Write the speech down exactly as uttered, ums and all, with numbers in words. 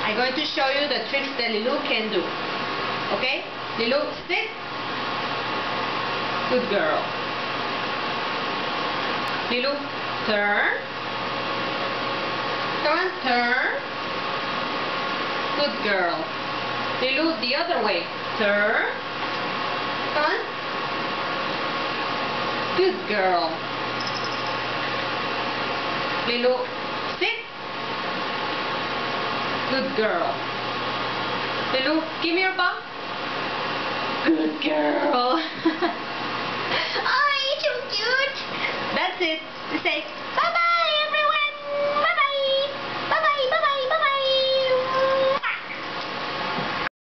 I'm going to show you the tricks that Leeloo can do. Okay? Leeloo, sit. Good girl. Leeloo, turn. Come on, turn. Good girl. Leeloo, the other way. Turn. Come on. Good girl. Leeloo, sit. Good girl. Leeloo, give me your bum. Good girl.